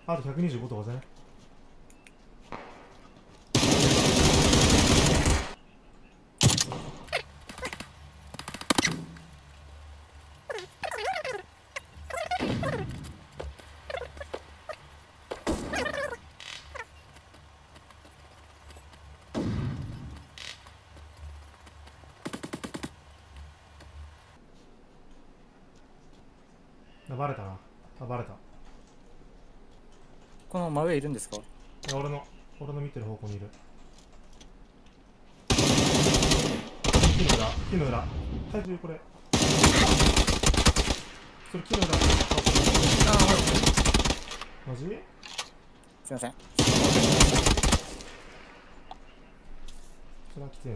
ハード125とかじゃね。バレたな。バレた。 この真上いるんですか？ いや、俺の見てる方向にいる。木の裏。早くこれ。それ木の裏。 ああ、はい。 マジ？ すいません。 それはきついな。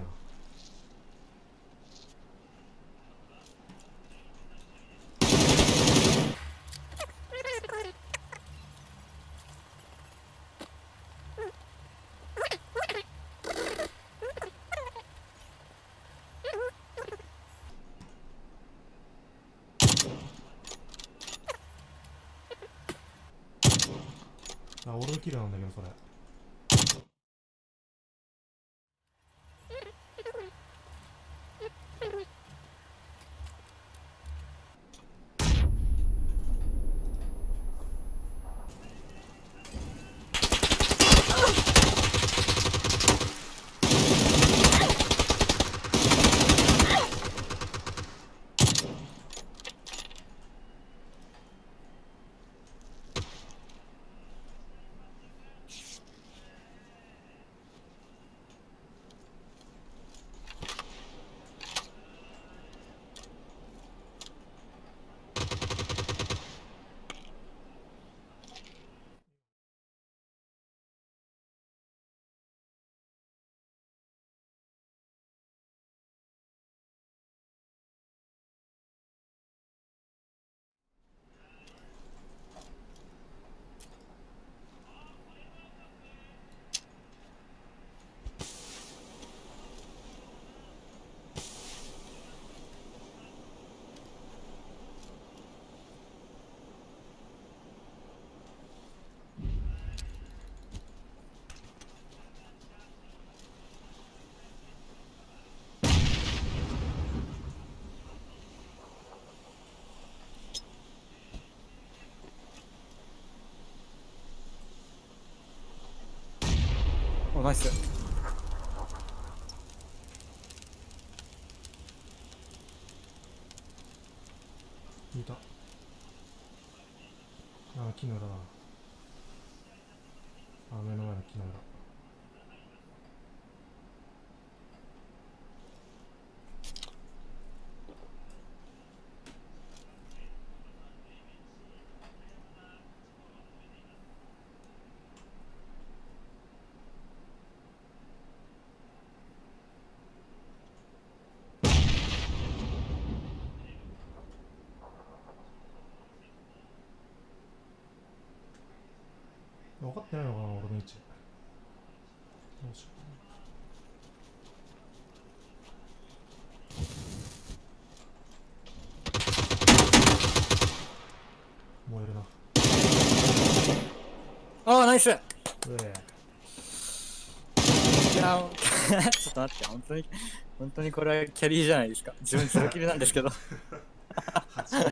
あ、俺のキルなんだけど、それ。 お、ナイス。 いた。あ、木の裏だ。あ、目の前の木の裏。分かってないのかな、俺の位置。どうしよう。燃えるな。 ああ、ナイス。いやうーちょっと待って、本当にこれはキャリーじゃないですか。自分ゼロキルなんですけど。 8